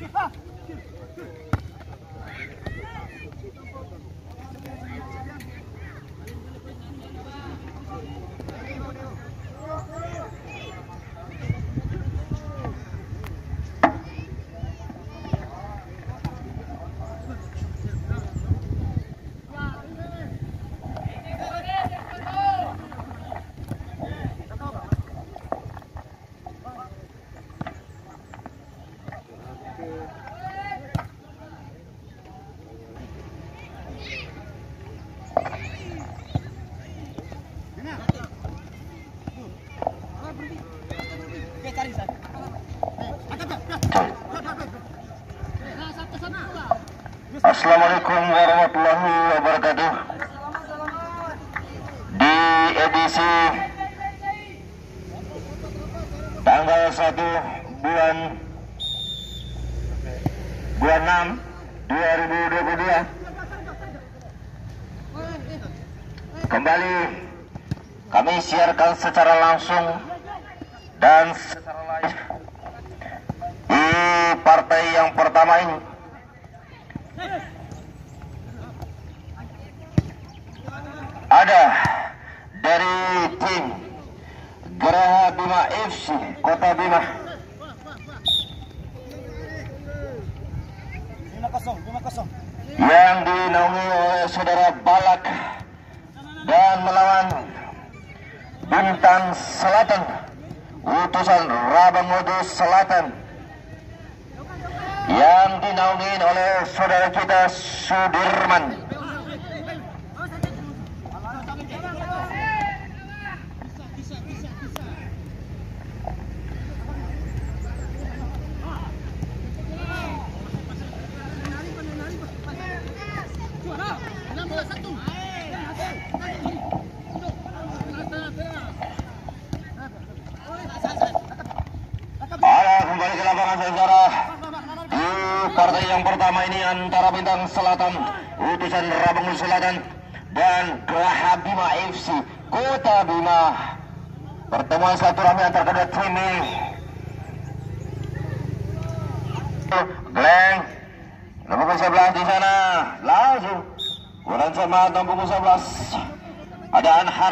Assalamualaikum warahmatullahi wabarakatuh. Di edisi tanggal 1 bulan 6 2022 kembali kami siarkan secara langsung dan secara live di partai yang pertama ini. Ada dari tim Geraha Bima FC Kota Bima 5-0 yang dinaungi oleh saudara Balak dan melawan Bintang Selatan utusan Rabangodo Selatan yang dinaungi oleh saudara kita Sudirman. Kembali ke lapangan saudara di partai yang pertama ini antara Bintang Selatan utusan Rabangun Selatan dan Geraha Bima FC Kota Bima. Pertemuan silaturahmi antar kedua tim ini. Gleng nomor 11 di sana langsung kurang semangat nomor 11 ada Anhar.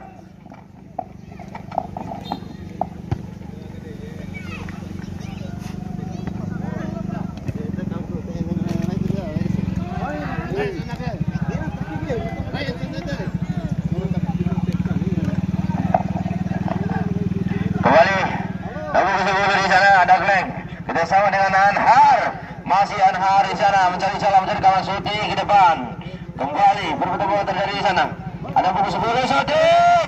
Kembali nomor 10 di sana ada Gleng kerjasama dengan Anhar, masih Anhar di sana mencari celah mencari kawan Suti ke depan. Kembali pertemuan terjadi di sana ada pukul 10 Suti.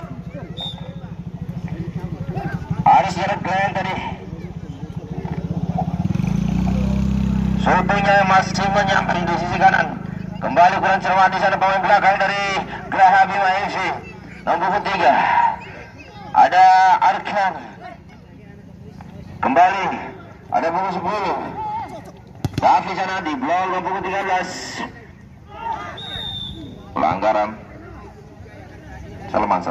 Ada sejarah Gleng tadi. Sutinya masih menyamping di sisi kanan. Kembali kurang cermat di sana pemain belakang dari Geraha Bima FC nomor 3 ada Arkan. Kembali ada pukul 10 tapi sana di blok pukul 13 pelanggaran Salman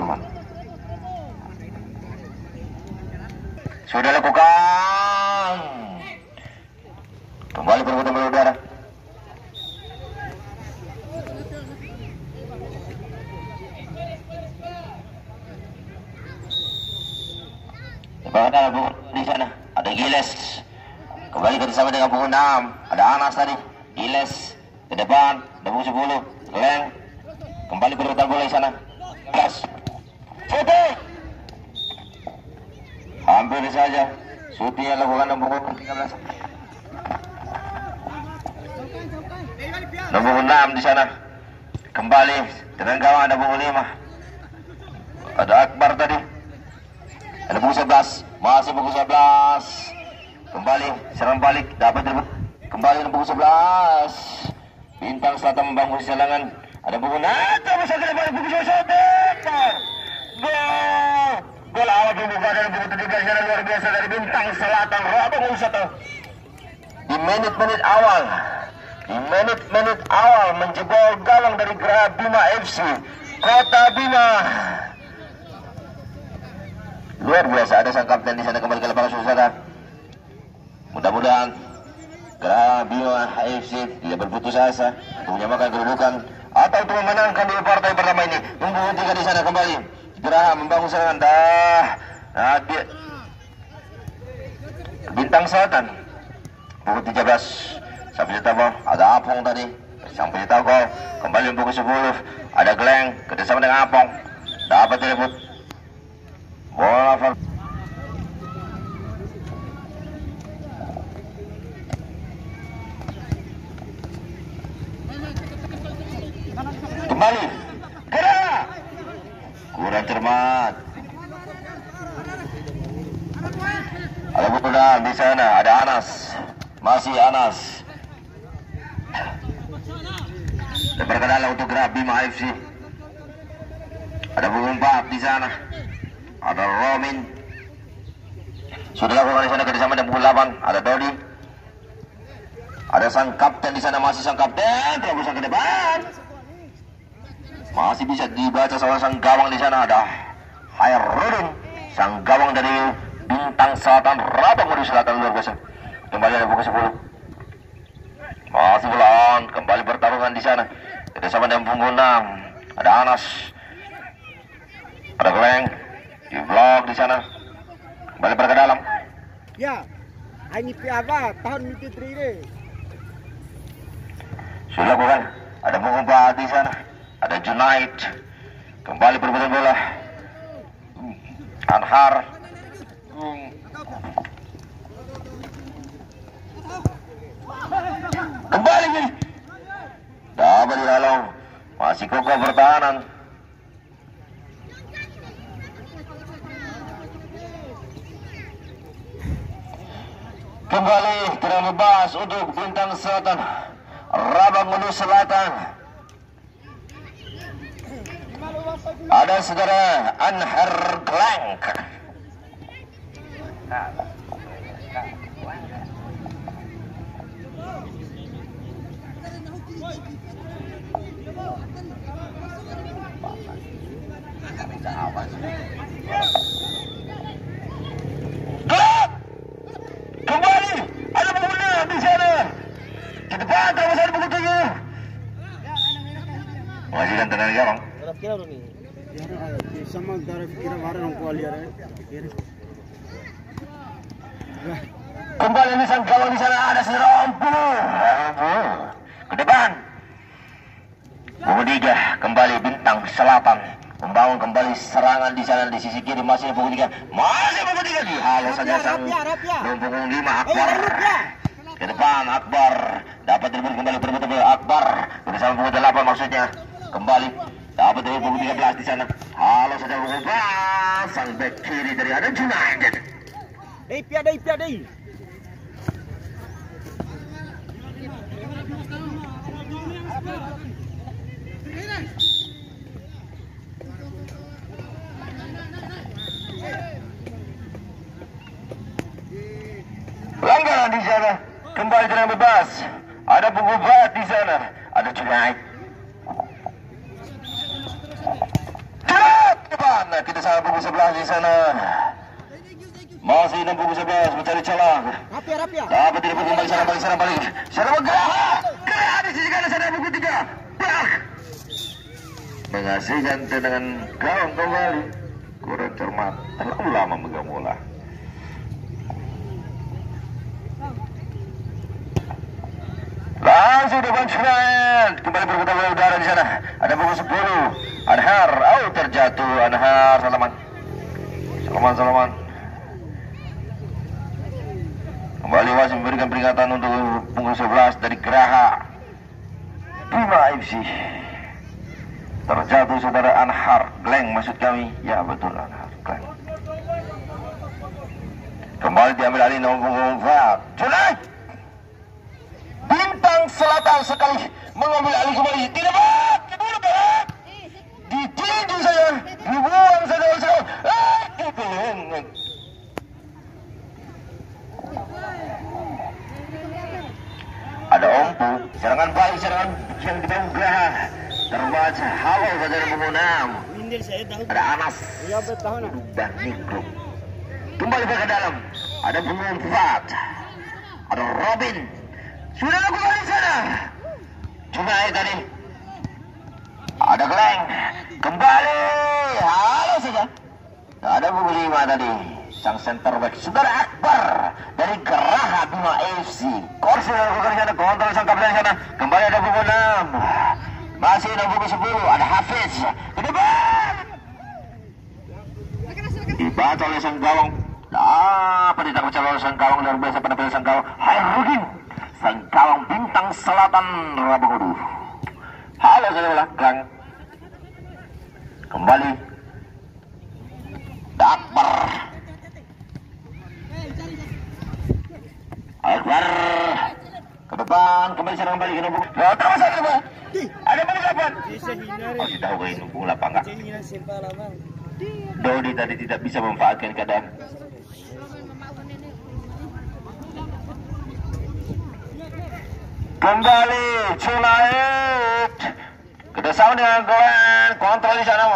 sudah lakukan. Kembali berputar udara. Ada di sana ada Giles. Kembali bersama dengan pukul 6 ada Anas tadi. Giles ke depan ada pukul 10 Gleng. Kembali berputar bola di sana. Gas. Suti. Hampir saja Suti yang lakukan nomor 13. Nomor 6 di sana. Kembali dengan gawang ada pukul 5. Ada Akbar tadi. Ada pukul 11. Masih pukul 11. Kembali serang balik dapat kembali pukul 11. Bintang Selatan membangun serangan. Ada pukul 6 bisa kembali pukul 11. Gol awal pembuka dari pukul 13 secara luar biasa dari Bintang Selatan Rabangun Selatan. Di menit-menit awal. Di menit-menit awal menjebol gawang dari Geraha Bima FC Kota Bima. Luar biasa ada sang kapten di sana kembali ke lapangan saudara. Mudah-mudahan Geraha Bima AFC tidak berputus asa untuk menyamakan kedudukan atau untuk memenangkan di partai pertama ini. Membuktikan di sana kembali. Geraha membangun serangan Bintang Selatan. Pukul 13. Sampai ditambah ada Apong tadi. Sampai ditambah kembali pukul 10. Ada Gleng kerjasama dengan Apong. Dapat direbut. Bola kembali. Geraha kurang cermat. Ada bola di sana. Ada Anas. Masih Anas. Lebar ke dalam untuk Geraha Bima AFC. Ada pukul 4 di sana. Ada Romin. Sudah lakukan di sana kerjasama dengan pukul 8. Ada Dodi. Ada sang kapten di sana, masih sang kapten terobosan ke depan. Masih bisa dibaca sama sang gawang di sana. Ada Hairudin, sang gawang dari Bintang Selatan, Rabang Mudi Selatan, luar biasa. Kembali ada pukul 10. Masih melawan, kembali pertarungan di sana. Kerjasama dengan punggung 6. Ada Anas. Ada Gleng. Di blok di sana. Kembali ke dalam. Ya. Ini apa? Tahun itu 3 sudah bukan? Ada punggung 4 di sana. Ada Junaid. Kembali perebutan bola. Anhar. Kembali gini. Dapat di dalam. Masih kokoh pertahanan. Kembali terang bebas untuk Bintang Selatan, Rabang Mudi Selatan. Ada saudara Anhar Gleng. Kembali ada pemuda di sana. Di depan kawasan pukul 7. Wajikan tenaga gawang. sama darah kira barang kualiar. Kembali di sang gawang di sana ada si Rompu. Ke depan. Pukul 3 kembali Bintang Selatan membangun kembali serangan di sana di sisi kiri, masih pukul 3. Masih pukul 3 di halo saja sang punggung 5 Akbar. Ke depan Akbar dapat direbut kembali berebut Akbar bersama pukul 8 maksudnya. Kembali dapat dari pukul 13 di sana. Halo saja pukul 4 sang back kiri dari ada Junaid. Dei. Pelanggaran di sana, kembali tenang bebas. Ada punggung 4 di sana, ada Junaid. Depan, kita sama punggung 11 di sana. Masih 6 punggung 11 mencari celah. Rapia. Dapat direbut kembali sana balik. Sana Geraha di sisi kanan sana punggung 3. Bak. Menghasilkan tendangan gawang kembali. Kurang cermat, terlalu lama megang bola. Langsung depan Junaid. Kembali berputar bola udara di sana. Ada pukul 10. Anhar, terjatuh Anhar. Salaman. Kembali wasit memberikan peringatan untuk punggung 11 dari Geraha Bima AFC. Terjatuh saudara Anhar Gleng, maksud kami. Ya betul, Anhar Gleng. Kembali diambil alih nomor punggung 4 Junaid. Bintang Selatan sekali mengambil alih kembali. Tidak baik, dibunuh baik. Ditinju saja, dibuang saja. Ada Ompu, serangan balik, serangan yang dibangun Geraha. Terbaca halo saja punggung 6. Ada Anas dan Nikro. Kembali ke dalam. Ada punggung 4. Ada Robin. Sudah lakukan di sana. Junaid tadi. Ada Gleng. Kembali. Halo saja. Ada buku 5 tadi. Sang center back Saudara Akbar dari Geraha Bima FC. Korsi lakukan di sana. Kontrol sang kapten di sana. Kembali ada buku 6. Masih ada buku 10. Ada Hafiz. Ke depan. Dibaca oleh sang gawang. Dapat ditangkap oleh sang gawang luar biasa pada pilih sang gawang Hairudin. Sang gawang Bintang Selatan Rabagodu. Halo saudara Klang. Kembali Akbar. Akbar ke depan, kembali serang balik ke nombor. Terus ada apa? Ada balik kapan? Oh, sudah tahu ini bola apa enggak? Dodi tadi tidak bisa memanfaatkan keadaan. Kembali Junaid. Kerjasama dengan Glenn, kontrol di sana.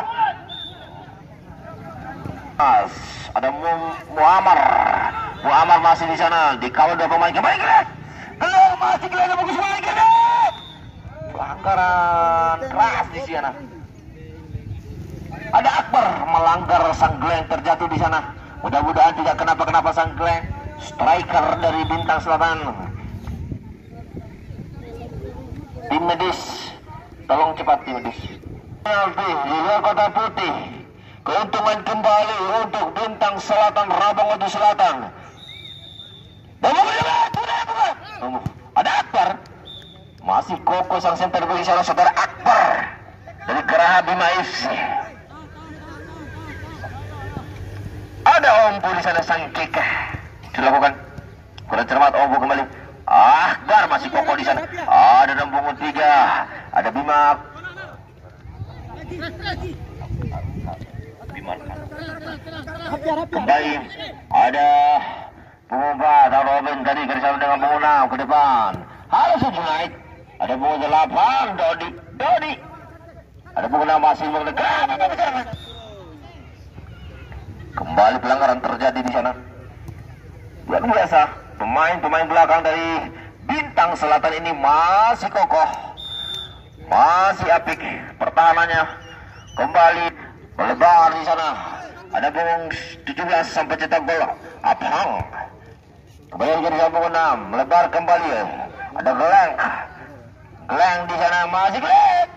Ada Muammar. Muammar masih di sana, dikawal 2 pemain. Kembali Glenn. Glenn masih Glenn bagus sekali Glenn. Pelanggaran keras di sana. Ada Akbar melanggar sang Glenn, terjatuh di sana. Mudah-mudahan tidak kenapa-kenapa sang Glenn. Striker dari Bintang Selatan. Tim medis, tolong cepat tim medis. Penalti di luar kotak putih. Keuntungan kembali untuk Bintang Selatan Rabagodu Selatan. Ada Akbar. Masih kokoh sang center bagi saudara Akbar dari Geraha Bima FC. Ada Ompu di sana sang kick. Dilakukan. Kurang cermat Ompu kembali. Akbar masih kokoh di sana. Ada nombor 3. Ada Bima. Kembali ada pengubah atau Robin tadi kerjasama dengan pengguna ke depan. Halo Junaid. Ada bunga 8 Dodi. Ada bunga masih mendekat. Kembali pelanggaran terjadi di sana. Luar biasa. Pemain belakang dari Bintang Selatan ini masih kokoh, masih apik pertahanannya. Kembali melebar di sana. Ada bung 17 sampai cetak gol. Abhang. Kembali jadi sambung 6. Melebar kembali. Ada Gleng di sana masih Gleng.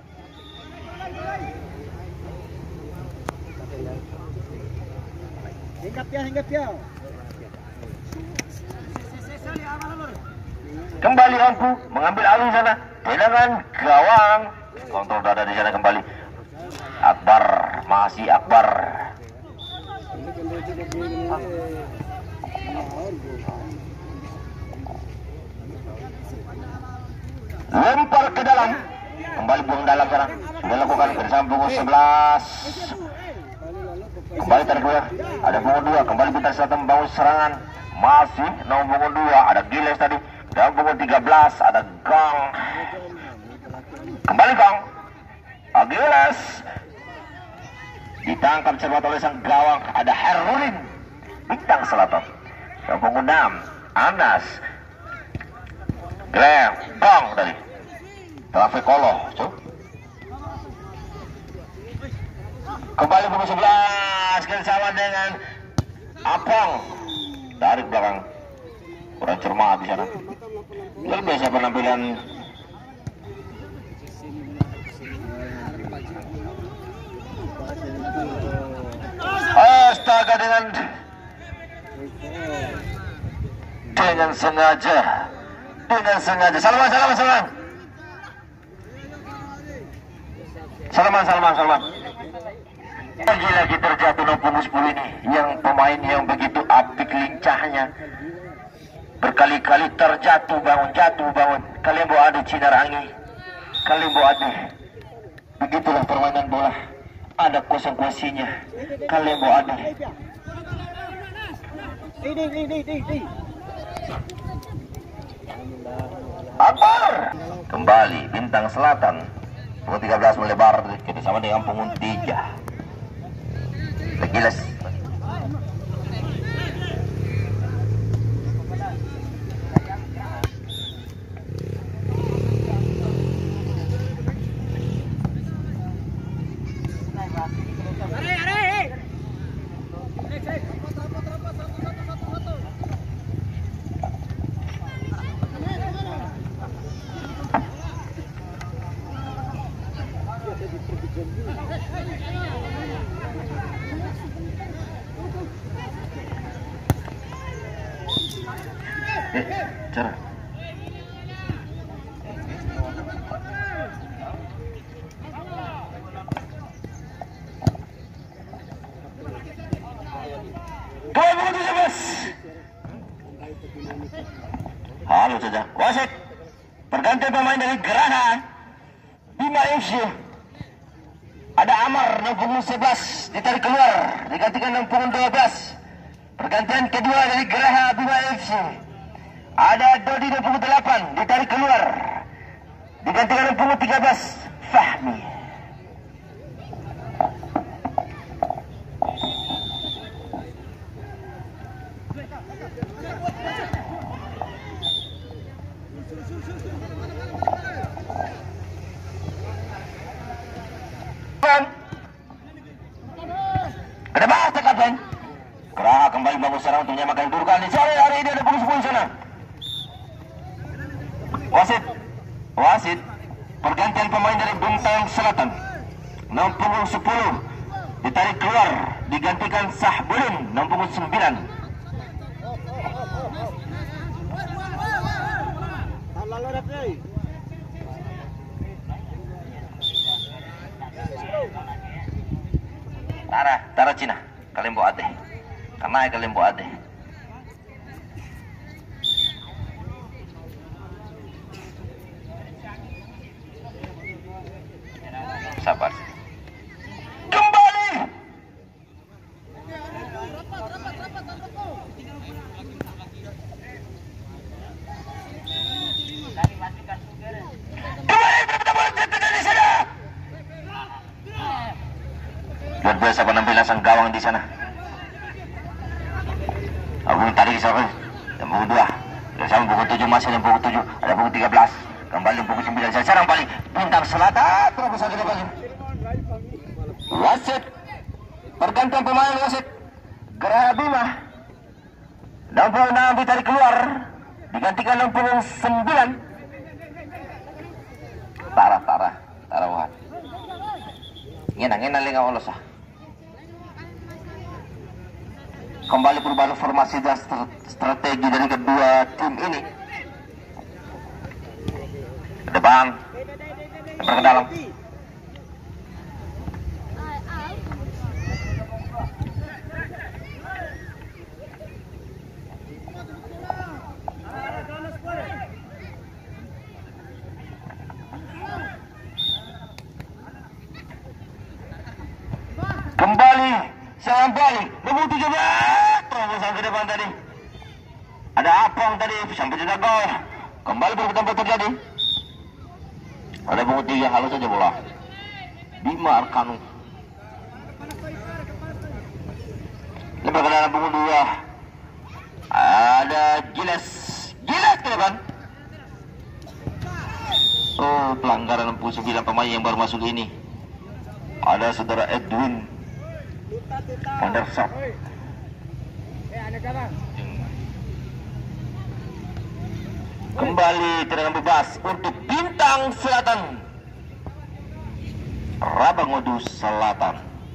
Hingga piau. Kembali Ompu mengambil alih sana. Tendangan gawang. Kontrol dada di sana kembali. Akbar, masih Akbar. Lempar ke dalam. Kembali buang dalam sana. Sudah lakukan bersama punggung 11. Kembali tarik bola. Ada punggung 2. Kembali Bintang Selatan membangun serangan. Masih nomor punggung 2. Ada Giles tadi. Dan punggung 13. Ada Gang. Kembali Gang. Giles. Ditangkap cermat oleh sang gawang. Ada Herulin Bintang Selatan. Dan punggung 6. Anas. Gleng. Gang tadi. Traffic Kolo. Kembali punggung 11. Kerjasama dengan Apong. Dari belakang. Kurang cermat di sana. Luar biasa penampilan. Astaga dengan sengaja. Salman. Lagi terjatuh nomor 10 ini. Yang pemain yang begitu apik lincahnya. Berkali-kali terjatuh bangun. Kalian bawa ada Cinarangi. Kalian bawa ada. Begitulah permainan bola. Ada konsekuensinya. Kalian bawa ada. Akbar. Kembali Bintang Selatan. Punggung 13 melebar kerjasama dengan punggung 3. Giles. Cara. Halo saja. Wasit. Pergantian pemain dari Geraha Bima FC. Ada Amar 11 ditarik keluar, digantikan 12. Pergantian kedua dari Geraha Bima FC. Ada Dodi 28 ditarik keluar, digantikan 13 Fahmi. Ada bahasa kapten. Geraha kembali bangun serang untuk menyamakan kedudukan di sore hari ini. Ada poin sana. Wasit. Pergantian pemain dari Bintang Selatan 60-10 ditarik keluar, digantikan Sahbudin 69. Tara Cina kalimbo ate. Kanay kalimbo ate. Sabar. Kembali. Luar biasa penampilan sang gawang di sana. Abang tadi kisah yang pukul 2. Bersama pukul 7 masih yang pukul 7. Ada pukul 13. Kembali pukul 9. Saya serang balik. Bintang Selatan. Terus saja kembali. Wasit. Pergantian pemain wasit. Geraha Bima 66 ditarik keluar, digantikan 69. Tara Wahan. Ngena linga olos ah. Kembali perubahan formasi dan strategi dari kedua tim ini. Ke depan, ke dalam. Kembali, serang balik, nomor 17, terobosan ke depan tadi. Ada Apong tadi, sampai tidak gol. Kembali berputar terjadi. Ada pukul 3, halus saja bola. Bima Arkanu. Lepas ke dalam pukul 2. Ada Giles ke depan. Oh, pelanggaran 69 pemain yang baru masuk ini. Ada saudara Edwin Anderson. Kembali tendangan bebas untuk Bintang Selatan. Rabangudu Selatan.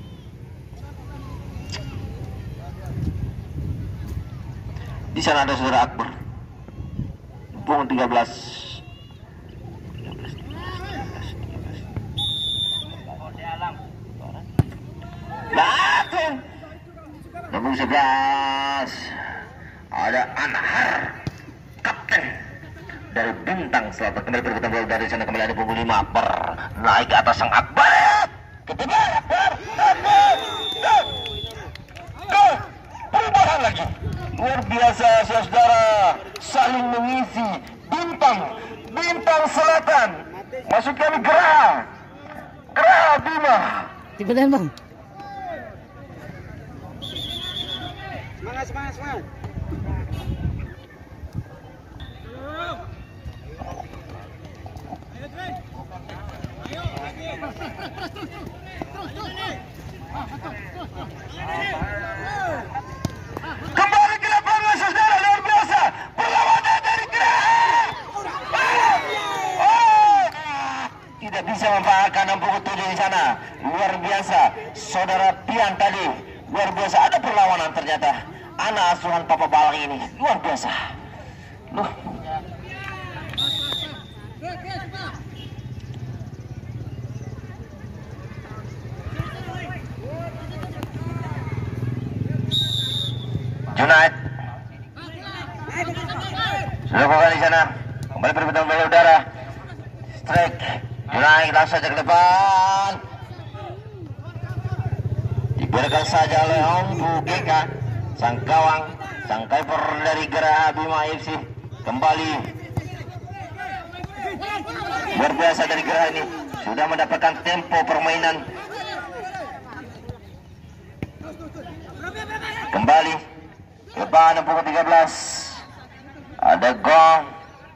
Di sana ada saudara Akbar. Pukul 13. Latin nomor 11 ada Anhar, kapten dari Bintang Selatan. Kembali berputar bola dari sana, kembali ada pukul 5. Akbar naik ke atas sang Akbar. Ketiga Akbar. Perubahan lagi. Luar biasa saudara, saling mengisi. Bintang Selatan masuk kami Geraha Bima. Cepetan bang. Semangat. Kembali ke lapangan saudara, luar biasa perlawanan dari Geraha. Tidak bisa memanfaatkan 67 di sana. Luar biasa. Saudara Pian tadi luar biasa, ada perlawanan ternyata. Anak asuhan Papa Balang ini luar biasa. Loh. Junaid sudah bukan di sana. Kembali perputaran bola udara. Strike. Junaid langsung saja ke depan. Dibiarkan saja oleh Ombu GK. Sang kawang, sang kiper dari Geraha Bima FC kembali. Luar biasa dari Geraha ini, sudah mendapatkan tempo permainan. Kembali depan 13. Ada gong.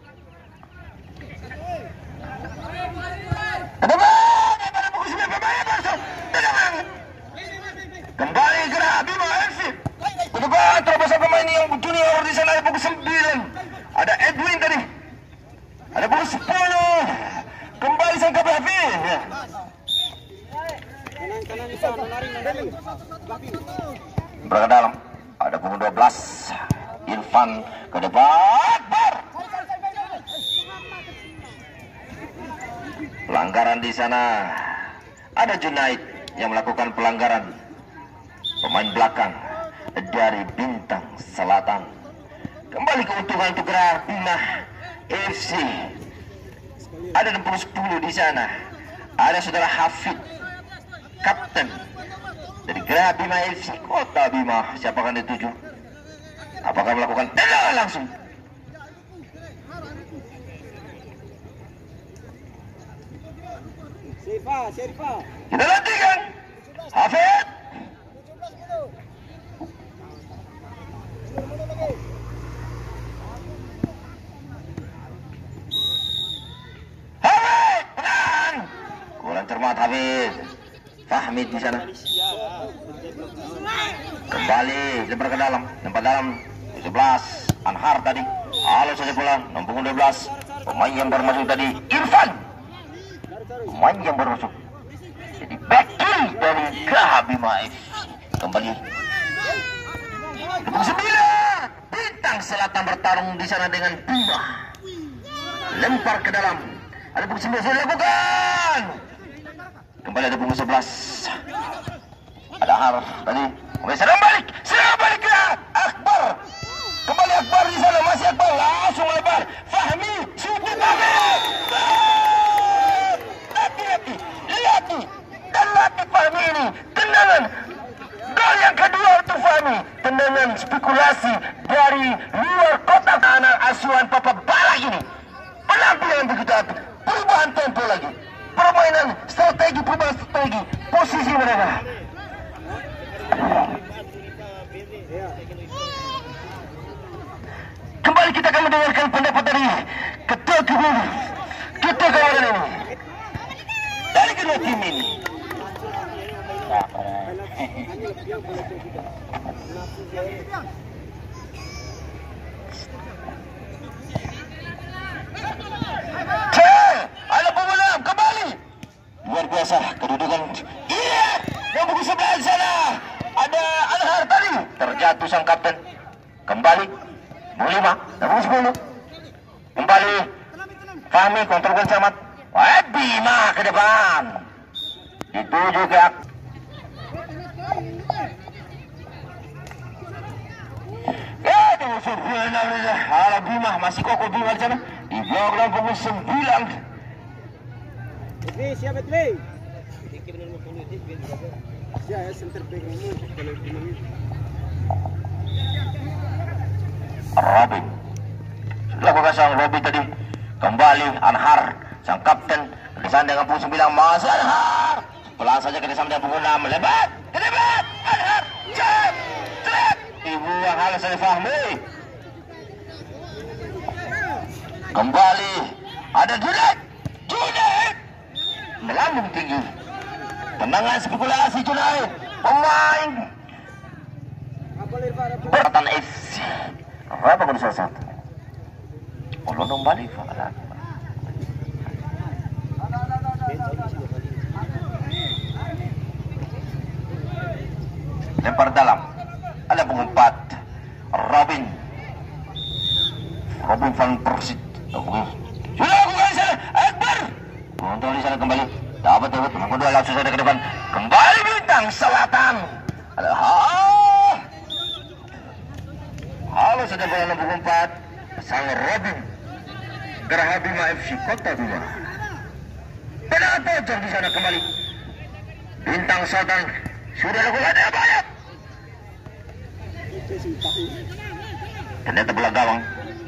Kembali Geraha Bima FC. Ke depan terobosan pemain yang junior di sana, ada pukul 9. Ada Edwin tadi. Ada pukul 10. Kembali sang KP Hafiz. Berangkat dalam. Ada pukul 12. Irfan ke depan. Pelanggaran di sana. Ada Junaid yang melakukan pelanggaran. Pemain belakang dari Bintang Selatan. Kembali keuntungan untuk Geraha Bima FC. Ada 10 di sana. Ada saudara Hafid, kapten dari Geraha Bima FC Kota Bima. Siapa akan dituju? Apakah melakukan tendangan langsung? Syarifah. Kita nantikan. Hafid. Hafid, tenang. Kurang cermat Hafid. Fahmi di sana. Kembali lebar ke dalam, tempat dalam 11. Anhar tadi. Halo saja bola, 12. Pemain yang baru masuk tadi Irfan. Pemain yang baru masuk. Jadi back kiri dari Geraha Bima FC. Kembali. 9. Bintang Selatan bertarung di sana dengan Bima. Lempar ke dalam. Ada pukul 9 sudah dilakukan. Kembali ada pukul 11. Ada Harf tadi. Serang balik ke Akbar. Kembali Akbar di sana, masih Akbar langsung lebar. Fahmi, Suku Fahmi. Lihat Fahmi ini, tendangan. Gol yang kedua untuk Fahmi, tendangan spekulasi dari luar kotak anak asuhan Papa Balang ini. Penampilan begitu apik, perubahan tempo lagi, permainan strategi, perubahan strategi, posisi mereka. Kembali kita akan mendengarkan pendapat dari ketua kawanan ini, dari kedua tim ini. Ada pemenang kembali. Luar biasa kedudukan. Iya, yang buku sebelah di sana. Ada Anhar tadi. Terjatuh sang kapten. Kembali. 5, 10. Kembali. Fahmi kontrol gol camat. Bima ke depan. Dituju ke Ala Bima, masih kokoh Bima di sana. Di belakang pukul 9. Siapa play? Ya, center back ini. Robin. Sudah lakukan sang Robin tadi. Kembali Anhar, sang kapten. Di sana dengan pukul 9 masih Anhar. Pelan saja ke sana dengan pukul 6. Lebat. Ke depan. Anhar. Jab. Trap. Dibuang halus oleh Fahmi. Kembali. Ada Junaid. Melambung tinggi. Tendangan spekulasi Junaid. Pemain Beratan FC. Berapa gol salah satu? London balik. lempar dalam. Ada pengumpat Robin van Persie. Sudah lakukan di sana, Akbar. Kontrol di sana kembali. Dapat nomor kedua langsung saja ke depan. Kembali Bintang Selatan. Halo saja bola nomor 4 sang Robin Geraha Bima FC Kota Bima. Tendangan pojok di sana kembali. Bintang Selatan sudah lakukan banyak. Ternyata bola gawang.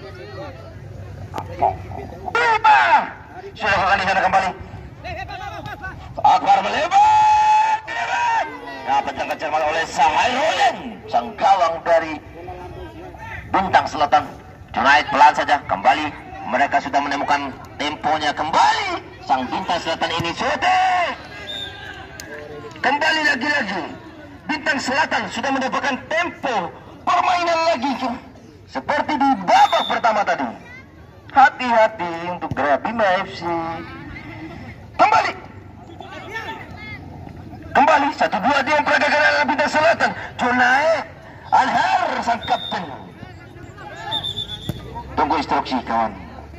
Sudah lakukan di sana kembali. Akbar melebar. Dapat terkejar oleh Sahairudin, sang gawang dari Bintang Selatan. Junaid pelan saja kembali. Mereka sudah menemukan temponya kembali. Sang Bintang Selatan ini sudah kembali lagi-lagi. Bintang Selatan sudah mendapatkan tempo permainan lagi seperti di babak pertama tadi. Hati-hati untuk Geraha Bima FC. Kembali 1-2 dia pergagalan Bintang Selatan. Junaid Anhar sang kapten. Tunggu instruksi kawan.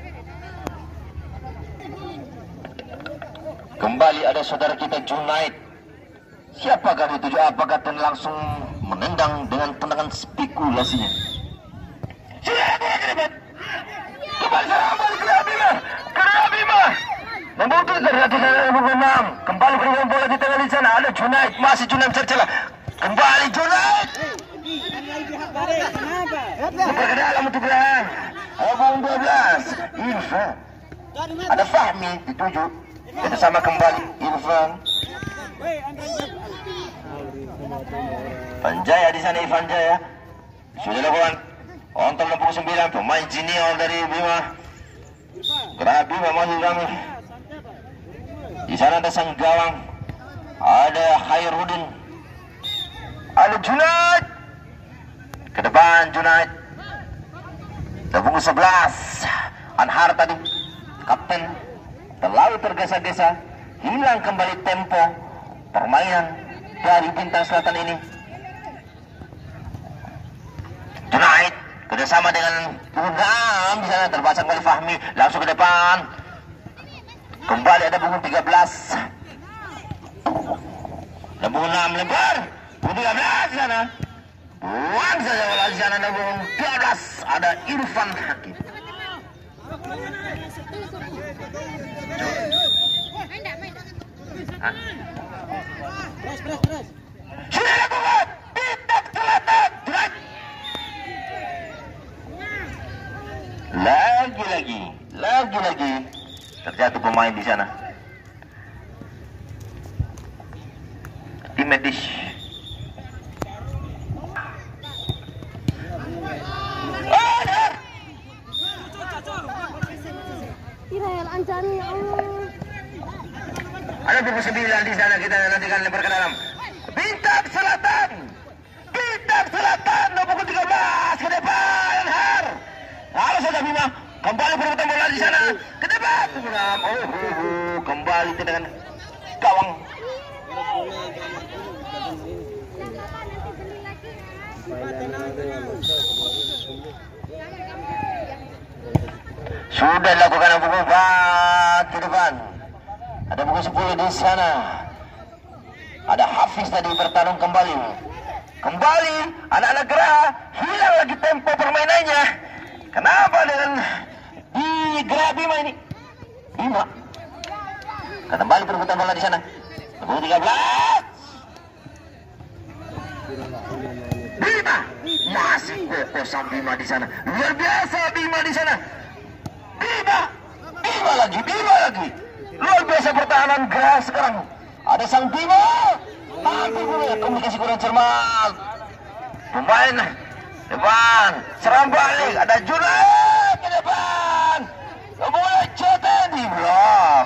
Kembali ada saudara kita Junaid. Siapakah dituju? Apakah dan langsung menendang dengan tendangan spekulasinya? Kembali Geraha Bima. Membutuh terjadi nomor 6. Kembali berikan bola di tengah di sana. Ada Junaid, masih Junaid tercela. Kembali Junaid. Lebar ke dalam untuk Geraha. Abang 12 Irfan. Ada Fahmi dituju. Kita sama kembali Irfan. Panjaya di sana, Irfan Jaya. Sudah lakukan. Ontel 69 pemain junior dari Bima. Geraha Bima masih kami. Di sana ada sang gawang. Ada Hairudin. Ada Junaid. Ke depan Junaid. Punggung 11 Anhar tadi kapten terlalu tergesa-gesa, hilang kembali tempo permainan dari Bintang Selatan ini. Junaid kerjasama dengan Bungam di sana, terbaca kembali Fahmi langsung ke depan. Kembali ada punggung 13 dan punggung 6 lebar. Punggung 13 di sana. Buang saja bola di sana, ada punggung 12 ada Irfan Hakim. Sudah lakukan Bintang Selatan. Lagi-lagi terjatuh pemain di sana. Tim medis. Ada punggung 9 di sana, kita nantikan lebar ke dalam. Bintang Selatan punggung 13 ke depan Anhar. Lalu saja Bima kembali berebutan bola di sana ke depan. Kembali dengan gawang. Sudah dilakukan punggung 4 ke depan. Ada punggung 10 di sana. Ada Hafiz tadi bertarung kembali. Kembali anak-anak Geraha hilang lagi tempo permainannya. Kenapa dengan di Geraha Bima ini? Bima kembali perebutan bola di sana. Punggung 13. Bima masih kokosan Bima di sana. Luar biasa Bima di sana. Bima lagi. Luar biasa pertahanan Geraha sekarang. Ada sang Bima. Tapi komunikasi kurang cermat. Pemain depan serang balik. Ada Junaid ke depan. Bola jatuh di blok.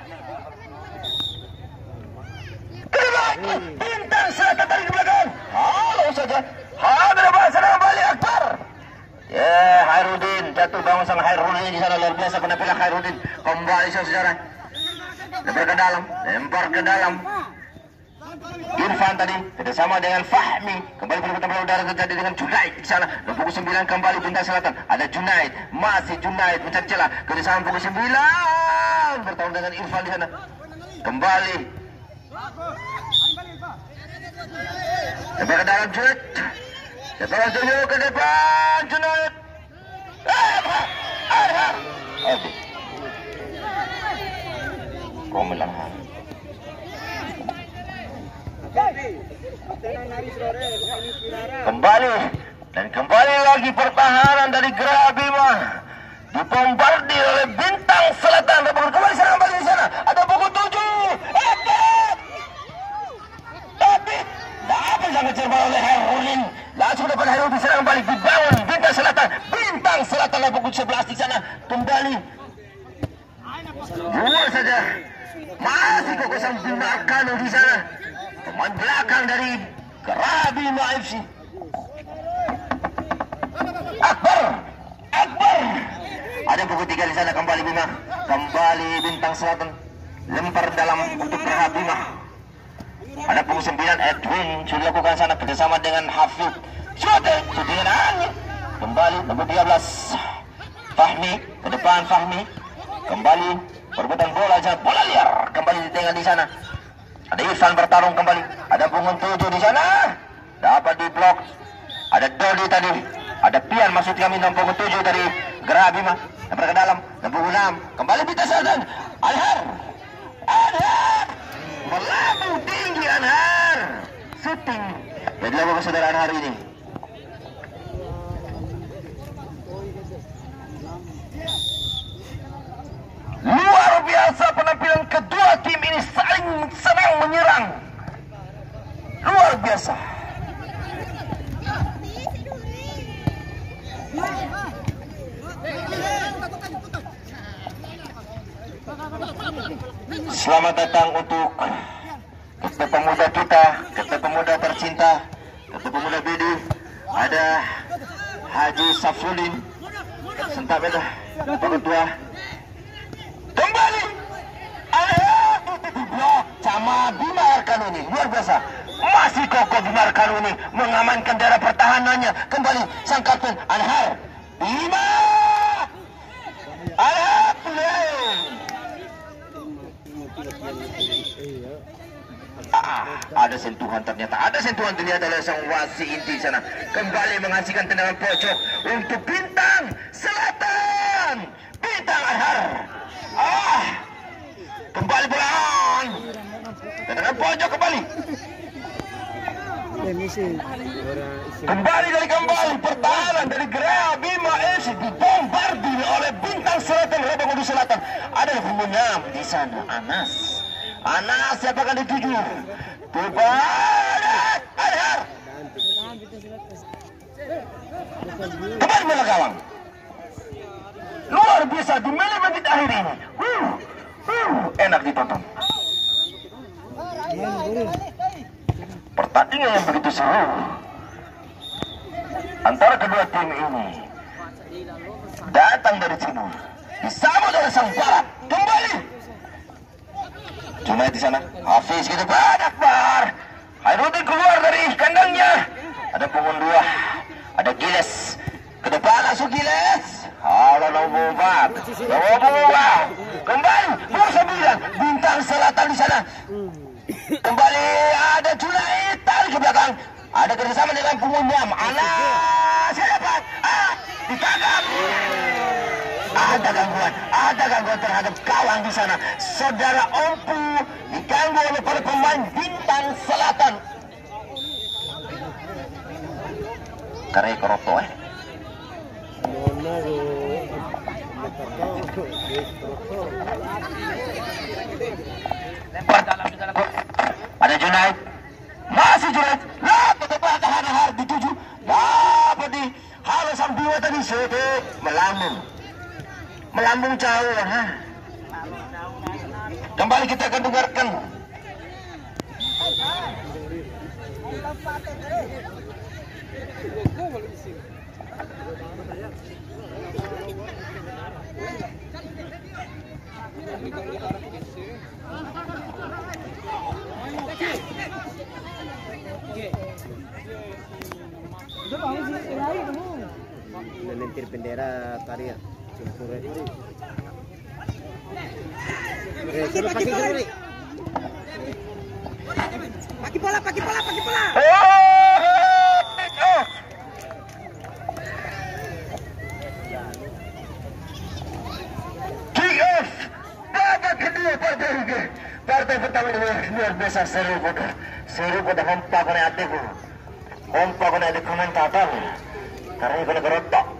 Bintang Selatan dari belakang. Halo saja. Ada depan serang balik Akbar. Hairudin jatuh bangun sang Hairudin di sana, luar biasa penampilan Hairudin. Kembali saudara. Lempar ke dalam. Irfan tadi kerjasama dengan Fahmi, kembali perebutan bola udara terjadi dengan Junaid di sana. Dan pukul 9 kembali Bintang Selatan, ada Junaid, masih Junaid mencari celah, kerjasama pukul 9 bertahun dengan Irfan di sana. Kembali sampai ke dalam Junaid, setelah tuju ke depan Junaid. Komel Anhar. Kembali dan kembali lagi pertahanan dari Geraha Bima dibombardir oleh Bintang Selatan. Kembali sana, kembali di sana. Ada pukul 7. Tapi dapat sangat cermat oleh Herulin. Langsung dapat Herulin diserang kembali, dibangun Bintang Selatan. Bintang Selatan ada pukul 11 di sana. Kembali luar saja. Masih kekuasaan Bima Kano di sana. Pemain belakang dari Geraha Bima FC. Akbar. Ada pukul 3 di sana, kembali Bima. Kembali Bintang Selatan. Lempar dalam untuk Geraha Bima. Ada pukul 9 Edwin sudah lakukan sana kerjasama dengan Hafid. Shooting angin. Kembali nomor 13 Fahmi ke depan Fahmi. Kembali perebutan bola aja, bola liar kembali di tengah di sana. Ada Irfan bertarung kembali. Ada punggung 7 di sana. Dapat diblok. Ada Dodi tadi. Ada Pian maksud kami, nomor 7 dari Geraha Bima. Sampai ke dalam. Nomor 6. Kembali Bintang Selatan. Anhar. Melambung tinggi Anhar. Shooting. Jadi apa saudara Anhar ini? Luar biasa penampilan kedua tim ini, saling senang menyerang. Luar biasa. Selamat datang untuk ketua pemuda kita, ketua pemuda tercinta, ketua pemuda BD. Ada Haji Safrudin, Sentap Medah, Pak Ketua. Kembali blok sama Bima Arkanu ini luar biasa, masih kokoh Bima Arkanu ini mengamankan daerah pertahanannya. Kembali sang kapten Anhar. Bima Anhar ada sentuhan, ternyata ada sentuhan dilihat oleh sang wasit inti sana. Kembali menghasilkan tendangan pojok untuk Bintang Selatan. Bintang Anhar. Kembali pulang. Tendangan pojok kembali. Kembali pertahanan dari Geraha Bima FC dibombardir oleh Bintang Selatan, Rebang Udu Selatan. Ada penggunaan di sana Anas siapa akan dituju? Kembali Anhar. Kembali bola gawang. Luar biasa di menit-menit akhir ini. Enak ditonton. Pertandingan yang begitu seru antara kedua tim ini. Datang dari timur, disambut oleh sang barat. Kembali Junaid di sana. Hafiz ke depan. Akbar. Hairudin keluar dari kandangnya. Ada punggung 2. Ada Giles ke depan, langsung Giles. Halo nomor 4. Kembali nomor 9 Bintang Selatan di sana. Kembali ada Junaid tarik ke belakang. Ada kerjasama dengan punggung 6. Anas dapat. Ditangkap. Ada gangguan terhadap kawan di sana. Saudara Ompu diganggu oleh para pemain Bintang Selatan. Karena Koroto ada Junaid, masih Junaid. Tetap tahan Anhar dituju. Dapat di halo sang dua tadi sudah melambung jauh. Kembali kita akan dengarkan lentir bendera tarik Singapura. Pakai juri. Pakai bola. Kick off. Babak kedua partai pertama luar biasa seru pada hampa kena hatiku. Hampa kena di komentator. Karena kena gerotak.